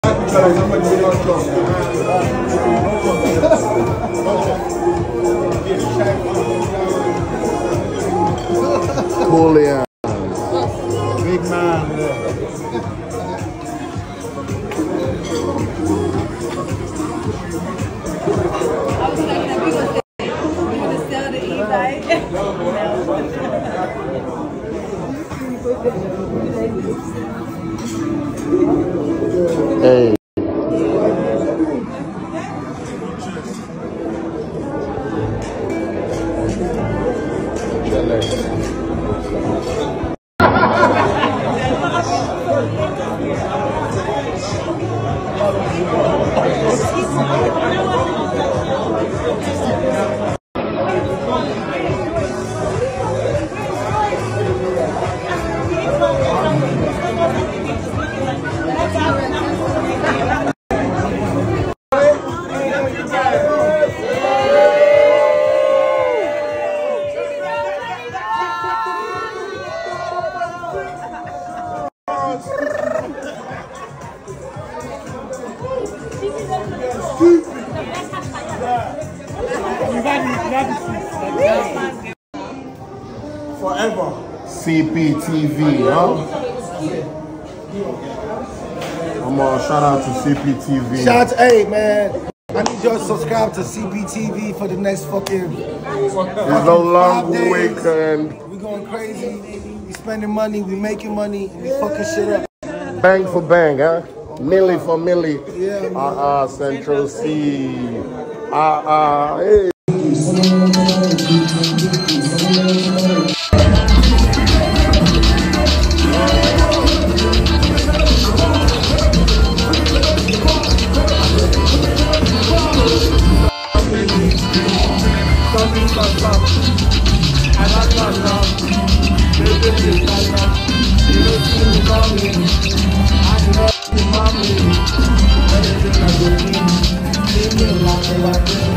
Julian. Big man. Hey. Forever. CPTV, huh? Come on, shout out to CPTV. Shout out to, hey man, I need y'all to subscribe to CPTV for the next fucking It's no long 5 days. weekend. We going crazy. We spending money, we making money, we fucking shit up. Bang for bang, huh? Milli for milli. Yeah, Central C. Hey. I